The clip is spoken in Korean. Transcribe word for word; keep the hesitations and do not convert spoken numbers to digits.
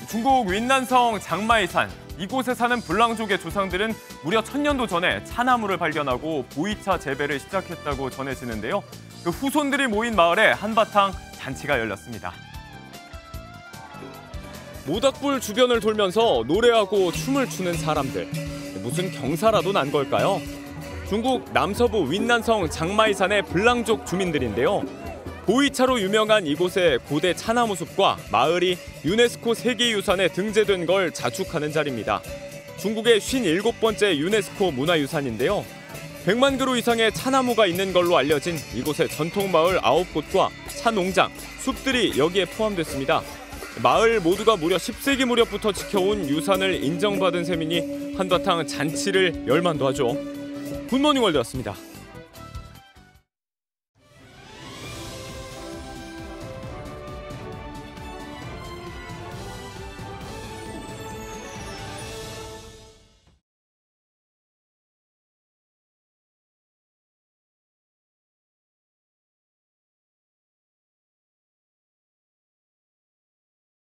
중국 윈난성 장마이산, 이곳에 사는 불랑족의 조상들은 무려 천년도 전에 차나무를 발견하고 보이차 재배를 시작했다고 전해지는데요. 그 후손들이 모인 마을에 한바탕 잔치가 열렸습니다. 모닥불 주변을 돌면서 노래하고 춤을 추는 사람들. 무슨 경사라도 난 걸까요? 중국 남서부 윈난성 장마이산의 불랑족 주민들인데요. 보이차로 유명한 이곳의 고대 차나무 숲과 마을이 유네스코 세계유산에 등재된 걸 자축하는 자리입니다. 중국의 오십칠 번째 유네스코 문화유산인데요. 백만 그루 이상의 차나무가 있는 걸로 알려진 이곳의 전통마을 아홉 곳과 차농장, 숲들이 여기에 포함됐습니다. 마을 모두가 무려 십 세기 무렵부터 지켜온 유산을 인정받은 셈이니 한바탕 잔치를 열만도 하죠. 굿모닝 월드였습니다.